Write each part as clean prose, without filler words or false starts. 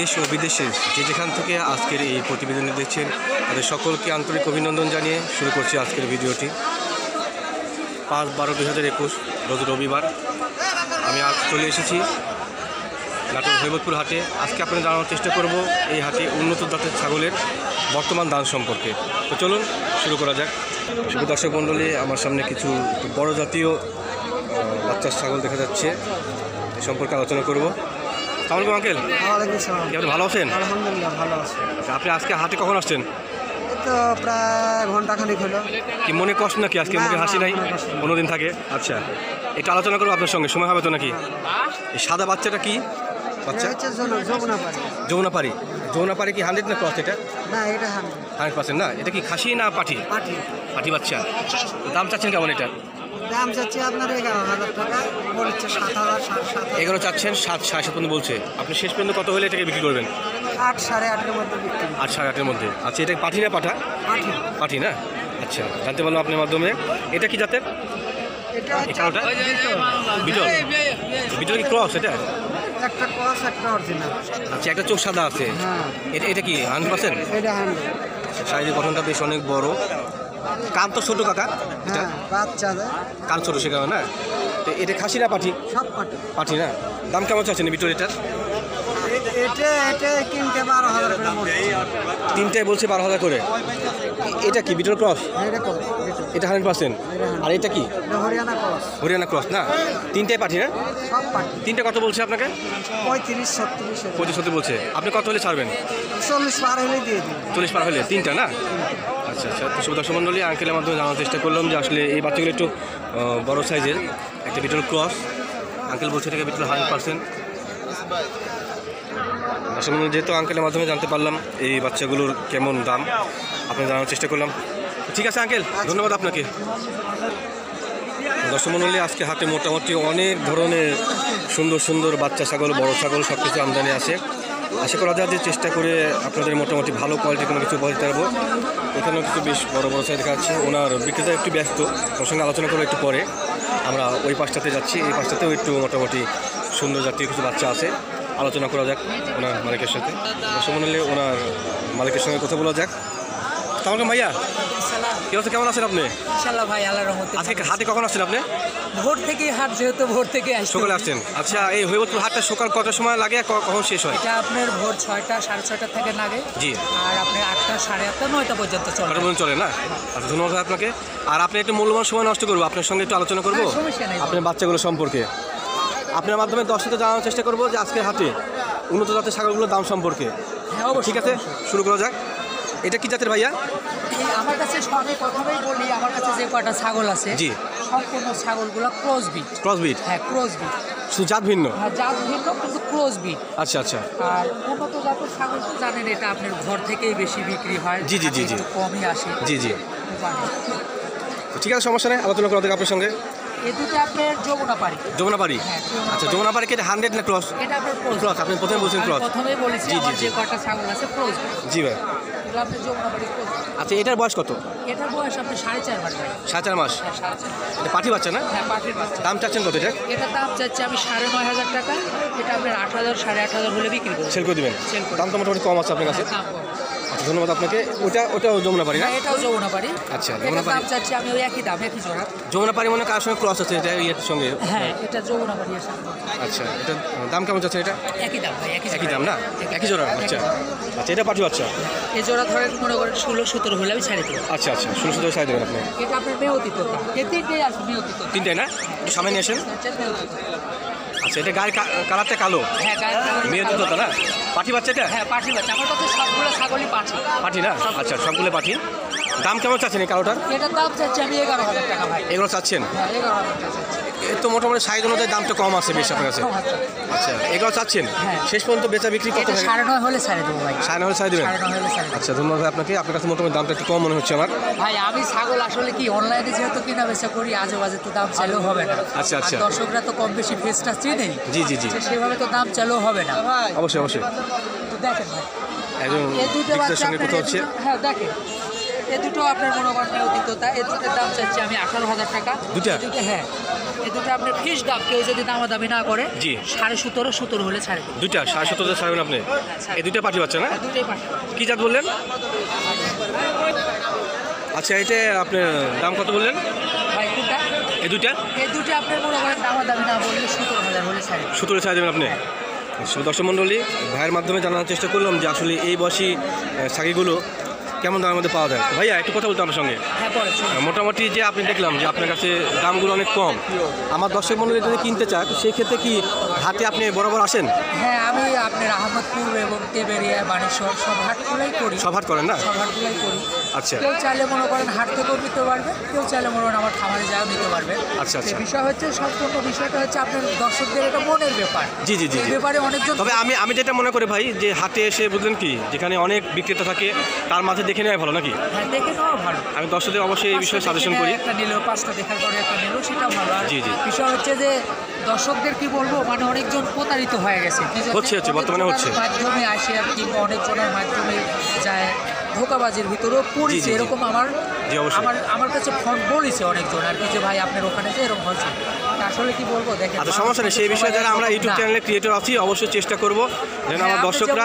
দেশ ও বিদেশের যেখান থেকে আজকের এই প্রতিবেদনটি দেখছেন তাদের সকলকে আন্তরিক অভিনন্দন জানিয়ে শুরু করছি আজকের ভিডিওটি। 5/12/2021 রোজ রবিবার। আমি আজ চলে এসেছি নাটোর হৈমতপুর হাটে। আজকে আপনাদের জানানোর চেষ্টা করব এই হাটে উন্নত জাতের ছাগলের বর্তমান দাম সম্পর্কে। তো চলুন শুরু করা যাক। শুভ দর্শক মণ্ডলী, আমার সামনে কিছু বড় জাতীয় বাচ্চার ছাগল দেখা যাচ্ছে, এই সম্পর্কে আলোচনা করব। আসসালামু আলাইকুম আঙ্কেল। ওয়ালাইকুম আসসালাম। আপনি ভালো আছেন? আলহামদুলিল্লাহ ভালো আছি। আচ্ছা, আপনি আজকে হাটে কখন আসছেন? এই তো প্রায় ঘন্টাখানিক হলো। কি মনে কষ্ট নাকি আজকে? মুখে হাসি নাই? মনে কষ্ট নেই। অন্যদিন থাকে। আচ্ছা, এটা আলোচনা করবো আপনার সঙ্গে, সময় হবে তো নাকি? এই সাদা বাচ্চাটা কি বাচ্চা? এটা হচ্ছে যমুনাপাড়ি। যমুনাপাড়ি। যমুনাপাড়ি কি 100 না ক্রস? এটা না, এটা 100% না। এটা কি খাসি না পাঠি? পাটি। পাঠি বাচ্চা। দাম চাচ্ছেন কেমন এটা? দাম চাচ্ছি আপনার 11,000 টাকা, বলছে 7,000, 7,500। 11 চাচ্ছেন, 7 সাড়ে 7 পর্যন্ত বলছে। আপনি শেষ পর্যন্ত কত হলে এটাকে বিক্রি করবেন? 8, 8.5-এর মধ্যে বিক্রি। 8 সাড়ে 8-এর মধ্যে। আচ্ছা, এটা পাঠি না পাঠা? পাটি। পাঠি না। আচ্ছা, জানতে পারলাম আপনার মাধ্যমে। এটা কি জাতের? এটা এই কালোটা বিটল। বিটল কি ক্রস এটা? একটা ক্রস, একটা অরিজিনাল। আচ্ছা, একটা চোখ সাদা আছে। হ্যাঁ, এটা কি 100%? এটা 100। শারীরিক গঠনটা বেশ অনেক বড়। কান তো ছোটো কাকা? এটা হ্যাঁ, বাচ্চা দেয়। কান ছোটো সে কারণে না। তো এটা খাসি না পাঠি? সব পাটি। পাঠি না। দাম কেমন চাচ্ছেন ভিতর এটার? এটা কিনতে 12,000 করে মূল্য। তিনটায় বলছে 12,000 করে। এটা কি বিটল ক্রস? এটা কত? এটা 100%। আর এটা কি এটা হরিয়ানা ক্রস। হরিয়ানা ক্রস না? তিনটায় পাঠি না? সব পাটি। তিনটা কত বলছে আপনাকে? 35, 36। 35 বলছে। আপনি কত হলে ছাড়বেন? 40 পার হলে দিয়ে দিন। 40 পার হলে তিনটা না? আচ্ছা আচ্ছা। তো শুভ দর্শক মণ্ডলী, আঙ্কেলের মাধ্যমে জানার চেষ্টা করলাম যে আসলে এই বাচ্চাগুলো একটু বড় সাইজের। একটা বিটল ক্রস। আঙ্কেল বলছে এটাকে বিটল 100%। দর্শক মণ্ডলী, যেহেতু আঙ্কেলের মাধ্যমে জানতে পারলাম এই বাচ্চাগুলোর কেমন দাম, আপনি জানার চেষ্টা করলাম। ঠিক আছে আঙ্কেল, ধন্যবাদ আপনাকে। দর্শক মণ্ডলী, আজকে হাটে মোটামুটি অনেক ধরনের সুন্দর সুন্দর বাচ্চা ছাগল, বড় ছাগল সব কিছু আমদানি আছে। আশা করা যায় যে চেষ্টা করে আপনাদের মোটামুটি ভালো কোয়ালিটির কোনো কিছু বলতে পারবো। এখানেও কিছু বেশ বড় বড় সাইজ দেখা যাচ্ছে। ওনার বিক্রেতা একটু ব্যস্ত, ওর সঙ্গে আলোচনা করবো একটু পরে। আমরা ওই পাশটাতে যাচ্ছি, এই পাশটাতেও একটু মোটামুটি সুন্দর জাতীয় কিছু বাচ্চা আছে, আলোচনা করা যাক ওনার মালিকের সাথে। দর্শক মণ্ডলী, ওনার মালিকের সঙ্গে কথা বলা যাক। তাহলে ভাইয়া কি অবস্থা, কেমন আছেন আপনি? ইনশাআল্লাহ ভাই, আল্লাহর রহমতে। আজকে হাটে কখন আসছেন আপনি? ভোর থেকে হাট, যেহেতু ভোর থেকে আসছে। সকালে আসছেন। আচ্ছা, এই হৈমতপুর হাটটা সকাল কটার সময় লাগে, কখন শেষ হয়? এটা আপনার ভোর 6টা, 6:30 থেকে লাগে। জি। আর আপনি 8টা, 8:30, 9টা পর্যন্ত চলে। কটার পর্যন্ত চলে না? আচ্ছা, ধন্যবাদ আপনাকে। আর আপনি একটু মূল্যবান সময় নষ্ট করবো, আপনার সঙ্গে একটু আলোচনা করবো হ্যাঁ, সমস্যা নেই। আপনার বাচ্চাগুলো সম্পর্কে। আপনার মাধ্যমে দর্শকদের জানানোর চেষ্টা করবো যে আজকে হাটে উন্নত জাতের ছাগলগুলোর দাম সম্পর্কে। হ্যাঁ, অবশ্যই। ঠিক আছে, শুরু করা যাক। এটা কি জাতের ভাইয়া? আমার কাছে আমি প্রথমেই বলি, আমার কাছে যে কয়টা ছাগল আছে, জি, সম্পূর্ণ ছাগলগুলো ক্রস বিট। Cross breed? হ্যাঁ, ক্রস বিট। শুধু জাত ভিন্ন? হ্যাঁ, জাত ভিন্ন কিন্তু ক্রস বিট। আচ্ছা আচ্ছা। আর উন্নত জাতের ছাগল তো জানেন, এটা আপনার ঘর থেকেই বেশি বিক্রি হয়। জি, জি, জি, জি। একটু কমই আসে। জি জি, জানেন। ঠিক আছে, সমস্যা নেই, আলোচনা করা যাক আপনার সঙ্গে। এই দুটো আপনার যমুনাপাড়ি। যমুনাপাড়ি? হ্যাঁ, আচ্ছা, যমুনাপাড়ি কি 100 না ক্রস? এটা আপনার ক্রস, আপনি প্রথমে বলছেন আমি ক্রস। প্রথমেই বলেছি জি, জি, আমার জি। যে কটা ছাগল আছে ক্রস। জি ভাই। এগুলো আপনি যমুনাপাড়ি ক্রস। আচ্ছা, এটার বয়স কত? এটার বয়স আপনি 4.5 মাস ভাই। 4.5 মাস? হ্যাঁ, 4.5। এটা পাঠি বাচ্চা না? হ্যাঁ, পাঠির বাচ্চা। দাম চাচ্ছেন কত এটা? এটার দাম চাচ্ছি আমি 9,500 টাকা। এটা আপনার 8,000, 8,500 হলে বিক্রি করবো। সেল করে দেবেন? সেল করে। দাম তো মোটামুটি কম আছে আপনার কাছে। দাম কম। আচ্ছা, ধন্যবাদ আপনাকে। ওটাও যমুনাপাড়ি না? হ্যাঁ, এটাও যমুনাপাড়ি। আচ্ছা, এটার যমুনাপাড়ি। দাম চাচ্ছি আমি ওই একই দাম, একই জোড়া। যমুনাপাড়ি মনে কার সঙ্গে ক্রস আছে এটা ইয়ের সঙ্গে? হ্যাঁ, এটা যমুনাপাড়ি এর সাথে। আচ্ছা, এটা দাম কেমন চাচ্ছেন এটা? একই দাম ভাই, একই দাম না? একই জোড়া? আচ্ছা আচ্ছা, এটা পাঠি বাচ্চা? এই জোড়া ধরেন মনে করেন 16-17 হলে আমি ছাড়ি দেবো। আচ্ছা আচ্ছা, 1600 সাইজ দেবেন আপনি? এটা আপনার মেয়তিত দাম। এই তিনটেই আছে মেয়তিত। তিনটাই না? একটু সামনে নিয়ে আসেন। মেয়তিত। আচ্ছা, এটা গায়ের কালারটা কালো? হ্যাঁ, গায়ের কালার মেয়ে কালো। তো না? পাঠি বাচ্চা এটা? হ্যাঁ, পাঠি বাচ্চা। আমার কাছে সবগুলো ছাগলই পাঠি। পাঠি না? আচ্ছা, সবগুলো পাঠি। দাম কেমন চাচ্ছেন এই কালোটার? এটার দাম চাচ্ছি আমি 11,000 টাকা ভাই। এগুলো চাচ্ছেন? হ্যাঁ, 11,000 টাকা চাচ্ছি। এর তো মোটামুটি সাইজ অনুযায়ী দামটা কম আছে বেশ আপনার কাছে। আচ্ছা, এগুলো চাচ্ছেন? হ্যাঁ। শেষ পর্যন্ত বেচা বিক্রি কত এটা থাকে? 9.5 হলে ছাড়ে দেবো ভাই। 9.5 সাইজ দেবেন? 9.5 হলে ছাড়ে দেবো। আচ্ছা, ধন্যবাদ আপনাকে। আপনার কাছে মোটামুটি দামটা একটু কম মনে হচ্ছে আমার। ভাই, আমি ছাগল আসলে কি অনলাইনে যেহেতু কিনা বেচা করি, আজে বাজে তো দাম চাইলেও হবে না। আচ্ছা, আচ্ছা। আর দর্শকরা তো কম বেশি ফেসটা চিনেই। জি জি জি, সেভাবে তো দাম চাইলেও হবে না। অবশ্যই অবশ্যই। তো দেখেন ভাই, একজন এই দুটো বিক্রেতার বাচ্চা সঙ্গে আপনার কথা হচ্ছে। হ্যাঁ দেখেন, এ দুটো আপনার মনে করেন অতীততা, এ দুটোর দাম চাচ্ছি আমি 18,000 টাকা। দুটা? এ দুটো, হ্যাঁ, এ দুটো আপনার ফিস দাম, কেউ যদি দামাদামি না করে জি। 17.5 হলে ছাড়ে দেব। দুইটা 17,500 ছাড়বেন আপনি? এই দুইটা পাঠি বাচ্চা না? দুটোই পাঠাবো। কি জাত বললেন? আচ্ছা, এটা আপনার দাম কত বললেন? ভাই কোনটা? এই দুইটা এই দুটো আপনার মনে করেন দামাদামি না বললে 17,000 হলে ছাড়ে দেব। 17 ছাড় দেবেন আপনি? দর্শক মণ্ডলী, ভাইয়ের মাধ্যমে জানার চেষ্টা করলাম যে আসলে এই বয়সী ছাগিগুলো কেমন দামের মধ্যে পাওয়া যায়। তো ভাইয়া একটু কথা বলতে আপনার সঙ্গে। হ্যাঁ, পরে চলুন। মোটামুটি যে আপনি দেখলাম যে আপনার কাছে দামগুলো অনেক কম, আমার দর্শক মণ্ডলী যদি কিনতে চায় সেই ক্ষেত্রে কি হাটে আপনি বরাবর আসেন? হ্যাঁ, আমি আপনার আহমদপুর এবং তেবেরিয়া, বানেশ্বর সব হাটগুলোই করি। সব হাট করেন না? সব হাটগুলোই করি। আচ্ছা। কেউ চাইলে মনে করেন হাট থেকেও নিতে পারবে, কেউ চাইলে মনে করেন আমার খামারে যাও নিতে পারবে। আচ্ছা, আচ্ছা। বিষয় হচ্ছে, সম্পূর্ণ বিষয়টা হচ্ছে আপনার দর্শকদের এটা মনের ব্যাপার। জি জি জি এই জি। ব্যাপারে অনেকজন, তবে আমি যেটা মনে করি ভাই, যে হাটে এসে বুঝলেন কি, যেখানে অনেক বিক্রেতা থাকে তার মাঝে দেখে নেওয়া ভালো নাকি? হ্যাঁ, দেখে নেওয়া ভালো। আমি দর্শকদের অবশ্যই এই বিষয়ে সাজেশন করি। একটা নিলেও, 5টা দেখার পরে একটা নিলেও সেটা ভালো। আর জি, জি। বিষয় হচ্ছে যে দর্শকদের কি বলবো, মানে অনেকজন প্রতারিত হয়ে গেছে। কি জন্য? হচ্ছে, বর্তমানে হচ্ছে। অনেকজনের মাধ্যমে আসে আর কিংবা অনেকজনের মাধ্যমে যায়, ধোকাবাজির ভিতরেও পড়েছে। জি, জি। এরকম জি, অবশ্যই। আমার কাছে ফোন বলেছে অনেকজন আর কি, যে ভাই আপনার ওখানে যে এরকম হচ্ছে। তা আসলে কি বলবো, দেখেন, আচ্ছা, সমস্যা নেই। সেই বিষয়ে যারা আমরা ইউটিউব চ্যানেলে ক্রিয়েটর আছি অবশ্যই চেষ্টা করব যেন আমার দর্শকরা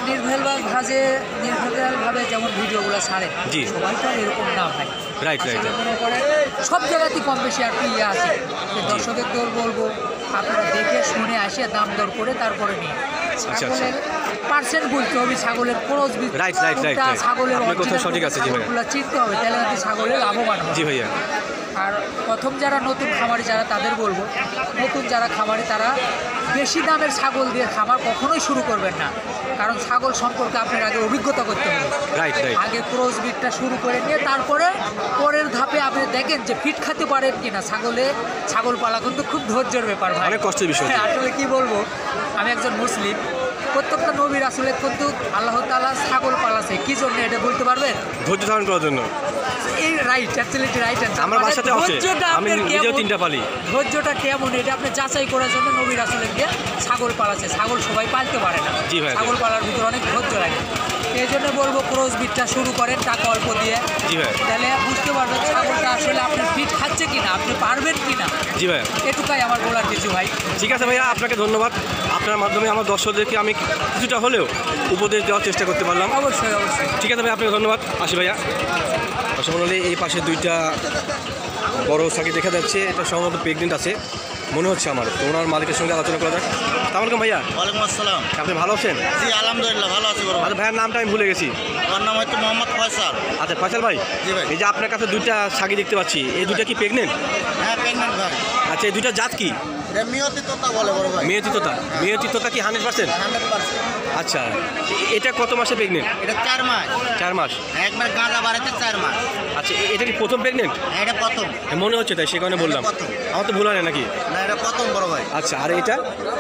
নির্ভেলভাবে যেমন ভিডিওগুলো ছাড়ে, জি। সবাই তো আর এরকম না ভাই। Right, right. আসলে মনে করেন সব জায়গাতেই কম বেশি আর কি ইয়ে আছে। যে দর্শকের দর বলবো, আপনারা দেখে শুনে আসে দাম দর করে তারপরে নিয়ে আচ্ছা। ছাগলের পার্সেন্ট বলতে হবে, ছাগলের ক্রস বীজ রাইট, রাইট, রাইট, কোনটা, রাইট। ছাগলের আপনার কথা original সঠিক আছে, জি ভাই। ছাগলগুলো চিনতে হবে, তাহলে নাকি ছাগলের লাভবান হবে। জি ভাইয়া। আর প্রথম যারা নতুন খামারি যারা, তাদের বলবো, নতুন যারা খামারি তারা বেশি দামের ছাগল দিয়ে খামার কখনোই শুরু করবেন না। কারণ ছাগল সম্পর্কে আপনার আগে অভিজ্ঞতা করতে হবে। Right, right. আগে ক্রস বিটটা শুরু করে নিয়ে তারপরে পরের ধাপে আপনি দেখেন যে ফিট খেতে পারেন কিনা। ছাগল পালা কিন্তু খুব ধৈর্যের ব্যাপার ভাই, অনেক কষ্টের বিষয়। হ্যাঁ, আসলে কি বলবো, আমি একজন মুসলিম, প্রত্যেকটা নবীর আসলে কিন্তু আল্লাহ তাআলা ছাগল পালাছে কি জন্য, এটা বলতে পারবেন? ধৈর্য ধারণ করার জন্য। এই রাইট, অ্যাকচুয়ালি রাইট। আমার বাসাতে আছে, আমি নিজেও 3টা পালি। ধৈর্যটা কেমন এটা আপনি যাচাই করার জন্য নবী রাসূলের দিয়ে ছাগল পালাচ্ছে। ছাগল সবাই পালতে পারে না। জি ভাই। ছাগল পালার ভিতরে অনেক ধৈর্য লাগে। এই জন্য বলবো ক্রস বিটটা শুরু করেন টাকা অল্প দিয়ে। জি ভাই। তাহলে বুঝতে পারবেন ছাগলটা আসলে আপনার ফিট খাচ্ছে কিনা, আপনি পারবেন কিনা। জি ভাই। এটুকাই আমার বলার কিছু ভাই। ঠিক আছে ভাইয়া, আপনাকে ধন্যবাদ। আপনার মাধ্যমে আমার দর্শকদেরকে আমি কিছুটা হলেও উপদেশ দেওয়ার চেষ্টা করতে পারলাম। অবশ্যই অবশ্যই। ঠিক আছে ভাই, আপনাকে ধন্যবাদ। আসি ভাইয়া। দর্শক মণ্ডলী, এই পাশে দুইটা বড় ছাগি দেখা যাচ্ছে, এটা সম্ভবত প্রেগনেন্ট আছে মনে হচ্ছে আমার। তো ওনার মালিকের সঙ্গে আলোচনা করা যাক। আসসালামু ভাইয়া। ওয়ালাইকুম আসসালাম। আপনি ভালো আছেন? জি আলহামদুলিল্লাহ ভালো আছি বড় ভাই। আচ্ছা, ভাইয়ের নামটা আমি ভুলে গেছি। আমার নাম হচ্ছে মোহাম্মদ ফয়সাল। আচ্ছা, ফয়সাল ভাই। জি ভাই। এই যে আপনার কাছে দুইটা ছাগি দেখতে পাচ্ছি, এই দুইটা কি প্রেগনেন্ট? হ্যাঁ প্রেগনেন্ট ভাই। আচ্ছা, এই দুইটা জাত কি? এটা মিয়তি তোতা বলে বড় ভাই। মেয়তি তোতা কি 100%? 100%। আচ্ছা, এটা কত মাসে প্রেগনেন্ট? এটা 4 মাস। 4 মাস। একবার গাঁজা বাড়াতে 4 মাস। আচ্ছা, এটা কি প্রথম প্রেগনেন্ট? হ্যাঁ, এটা প্রথম। মনে হচ্ছে তাই, সে কারণে বললাম। এটা প্রথম। আমার তো ভুল হয় না নাকি? না এটা প্রথম বড় ভাই। আচ্ছা, আর এটা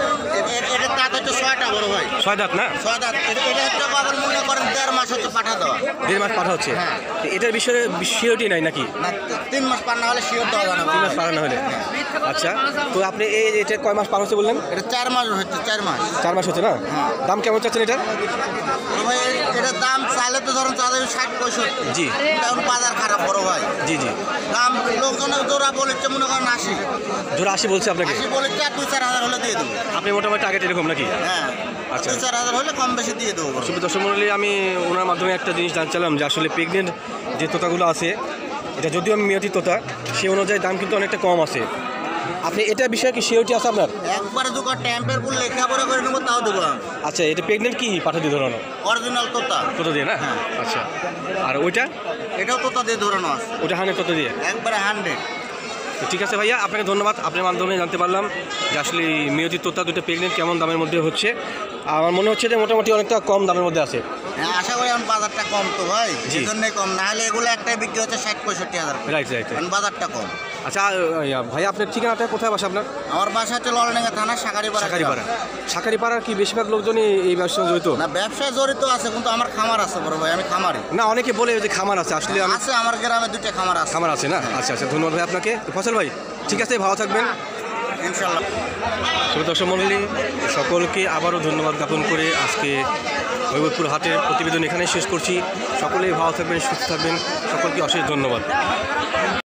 এটা দাঁত হচ্ছে 6টা বড় ভাই। 6 দাঁত না? 6 দাঁত। এটা হচ্ছে আবার মনে করেন 1.5 মাস হচ্ছে পাঠা দেওয়া। 1.5 মাস পাঠা হচ্ছে। হ্যাঁ। তো এটার বিষয়ে সিওরিটি নাই নাকি? না 3 মাস পার না হলে শিওর দেওয়া যায় না। 3 মাস পার না হলে? আচ্ছা, তো আপনি এটা কয় মাস পার হচ্ছে বললেন? এটা 4 মাস হচ্ছে 4 মাস। 4 মাস হচ্ছে না? দাম কেমন চাচ্ছেন এটার? বড় ভাই এটার দাম চাইলে তো ধরুন চাঁদা 60-65। জি। এখন বাজার খারাপ বড় ভাই। জি জি। দাম লোকজনের জোড়া বলেছে মনে করেন 80। জোড়া 80 বলছে আপনাকে? 80 বলেছে, আর 2-4 হাজার হলে দিয়ে দেবো। আপনি মোটামুটি টার্গেট এরকম নাকি? হ্যাঁ আচ্ছা। 2-4 হাজার হলে কম বেশি দিয়ে দেবো। দর্শক মণ্ডলী, আমি ওনার মাধ্যমে একটা জিনিস জানছিলাম যে আসলে প্রেগনেন্ট যে তোতাগুলো আছে, এটা যদিও আমি মেয়াদি তোতা, সেই অনুযায়ী দাম কিন্তু অনেকটা কম আছে। আপনি এটা বিষয়ে কি সিওরিটি আছে আপনার? একবারে দুটো ট্যাম্পের পুল লেখাপড়া করে নেবো তাও দেবো। আচ্ছা, এটা প্রেগনেন্ট কি পাঠা দিয়ে ধরানো? অরিজিনাল তোতা। তোতা দিয়ে না? হ্যাঁ। আচ্ছা, আর ওইটা? এটাও তোতা দিয়ে ধরানো আছে। ওটা 100 তোতা দিয়ে? একবারে 100। তো ঠিক আছে ভাইয়া, আপনাকে ধন্যবাদ। আপনার মাধ্যমে জানতে পারলাম যে আসলে মেয়তি তোতা দুটো প্রেগনেন্ট কেমন দামের মধ্যে হচ্ছে। আমার মনে হচ্ছে যে মোটামুটি অনেকটা কম দামের মধ্যে আছে। হ্যাঁ আশা করি এখন বাজারটা কম তো ভাই, জি। এই জন্যই কম। নাহলে এগুলো একটাই বিক্রি হচ্ছে 60-65 হাজার। Right right. এখন বাজারটা কম। আচ্ছা ভাইয়া, আপনার ঠিকানাটা কোথায় বাসা আপনার? আমার বাসা হচ্ছে ললডাঙ্গা থানা শাকারিপাড়া। শাকারিপাড়ার কি বেশিরভাগ লোকজনই এই ব্যবসায় জড়িত? না ব্যবসায় জড়িত আছে, কিন্তু আমার খামার আছে বড় ভাই, আমি খামারি। না, অনেকে বলে যে খামার আছে, আসলে আছে আমার গ্রামে 2টা খামার আছে। খামার আছে না? আচ্ছা আচ্ছা, ধন্যবাদ ভাই আপনাকে। ফসল ভাই, ঠিক আছে, ভালো থাকবেন ইনশাল্লাহ। দর্শক মণ্ডলী, সকলকে আবারও ধন্যবাদ জ্ঞাপন করে আজকে হৈবতপুর হাটের প্রতিবেদন এখানেই শেষ করছি। সকলেই ভালো থাকবেন, সুস্থ থাকবেন, সকলকে অশেষ ধন্যবাদ।